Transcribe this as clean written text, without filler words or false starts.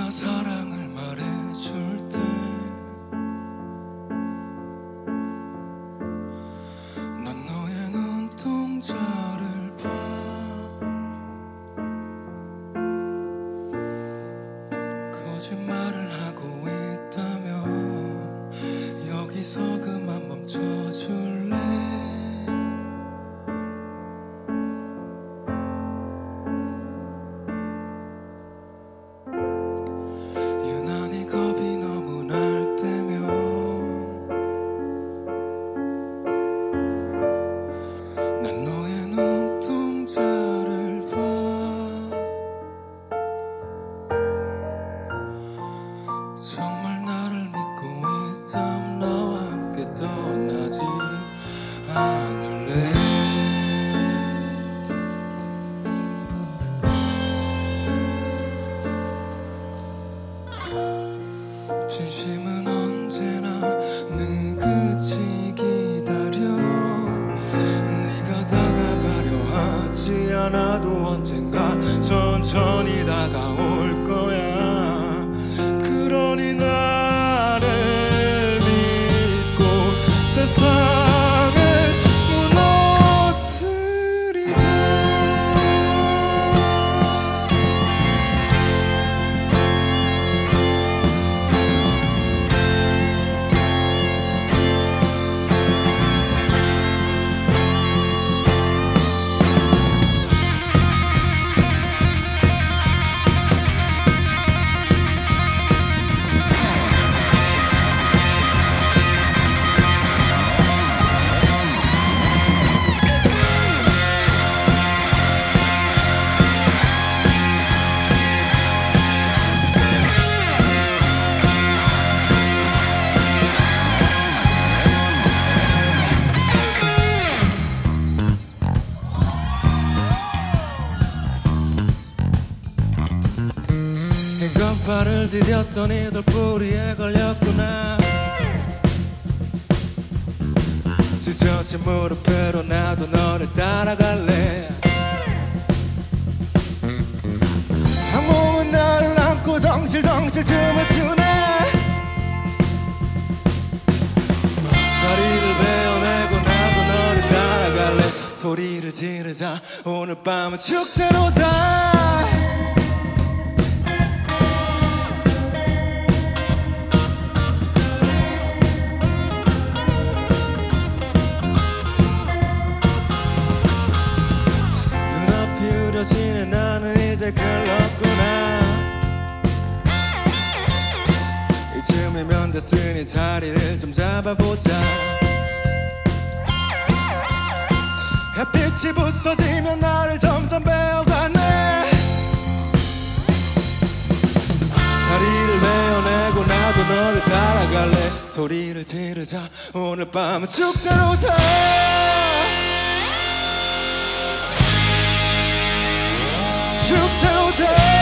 네가 사랑을 말해줄 때 난 너의 눈동자를 봐. 거짓말을 하고 있다면 여기서 그만 멈춰줄래? 정말 나를 믿고 있다면 나와 함께 떠나지 않을래? 진심은 언제나 느긋이 기다려. 네가 다가가려 하지 않아도 언젠가 천천히 다가올 거야. 그러니 나를 믿고 세상을 무너뜨리자. 발을 디뎠더니 돌뿌리에 걸렸구나. 찢어진 무릎으로 나도 너를 따라갈래. 항공은 나를 안고 덩실덩실 춤을 추네. 다리를 베어내고 나도 너를 따라갈래. 소리를 지르자. 오늘 밤은 축제로다. 나는 이제 글렀구나. 이쯤이면 됐으니 자리를 좀 잡아보자. 햇빛이 부서지면 나를 점점 베어가네. 다리를 베어내고 나도 너를 따라갈래. 소리를 지르자. 오늘 밤은 축제로다. 축제로다.